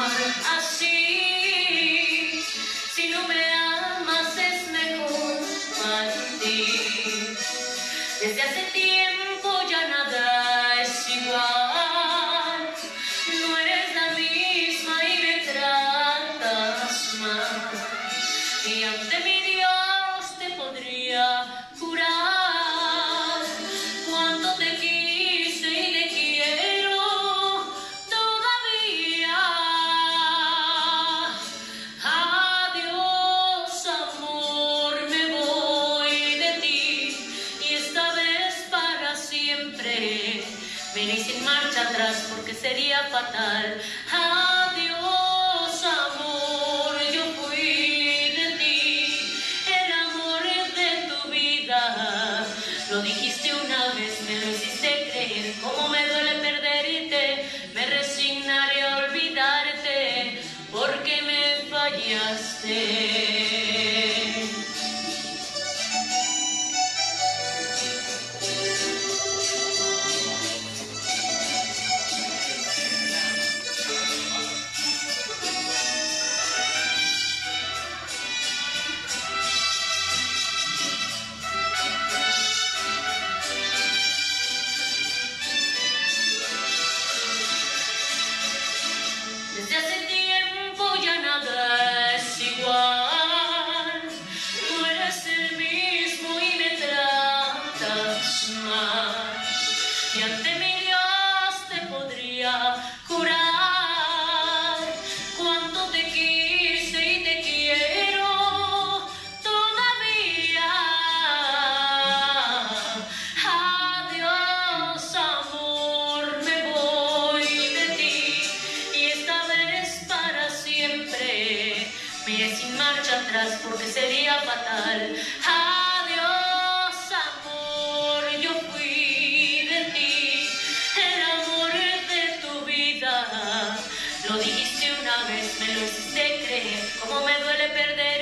así. Si no me amas es mejor partir. Desde hace tiempo ya nada es igual. No eres la misma y me tratas mal. Y ante mi Dios te podría jurar cuánto te quise y te quiero todavía. Adiós, amor, me voy de ti y esta vez para siempre. Vení sin marcha atrás porque sería fatal. Adiós, amor, yo fui de ti, el amor de tu vida. Lo dijiste una vez, me lo hiciste creer. Cómo me duele perderte, me resignaré a olvidarte porque me fallaste. Desde hace tiempo ya nada es igual. No eres el mismo y me tratas mal. Y ante mi Dios te podría jurar cuánto te quise y te quiero todavía. Adiós, amor, me voy de ti y esta vez para siempre. Miré sin marcha atrás porque sería fatal. Adiós, amor, yo fui de ti, el amor de tu vida. Lo dijiste una vez, me lo hiciste creer. Cómo me duele perder